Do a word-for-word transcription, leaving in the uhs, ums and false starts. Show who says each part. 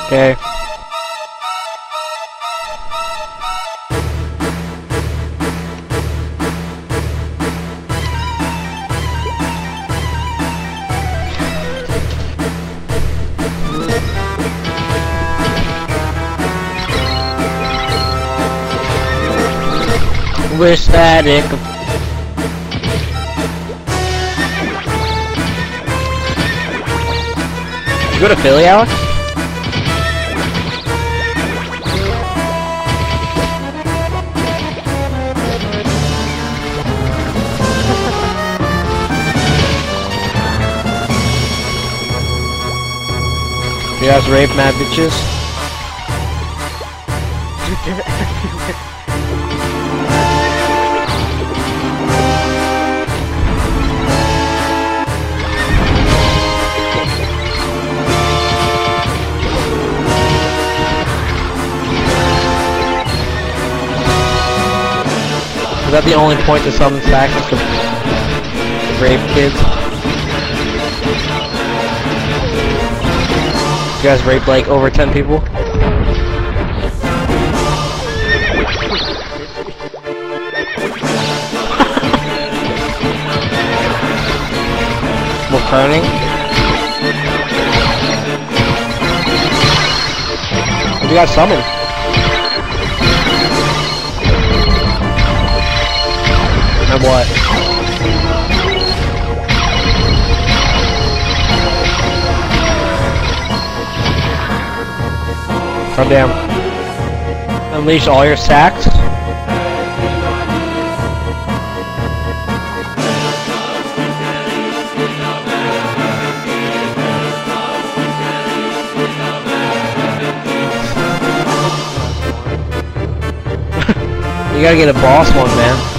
Speaker 1: Okay. Wish that it could. You go to Philly, Alex? You guys rape mad bitches? Is that the only point to summon stacks is to rape kids? You guys rape like over ten people? More Kerning? What do you guys summon? And what? Calm down. Unleash all your sacks. You gotta get a boss one, man.